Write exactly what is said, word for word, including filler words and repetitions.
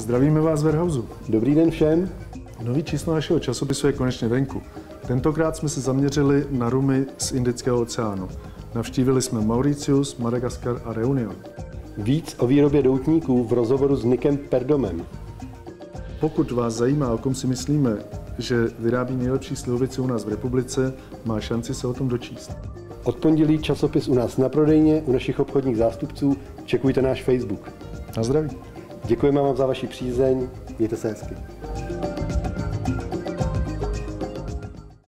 Zdravíme vás z Warehouseu. Dobrý den všem. Nový číslo našeho časopisu je konečně venku. Tentokrát jsme se zaměřili na rumy z Indického oceánu. Navštívili jsme Mauritius, Madagaskar a Reunion. Víc o výrobě doutníků v rozhovoru s Nickem Perdomem. Pokud vás zajímá, o kom si myslíme, že vyrábí nejlepší slivovici u nás v republice, má šanci se o tom dočíst. Od pondělí časopis u nás na prodejně, u našich obchodních zástupců. Čekujte náš Facebook. Na zdraví. Děkujeme vám za vaši přízeň. Mějte se hezky.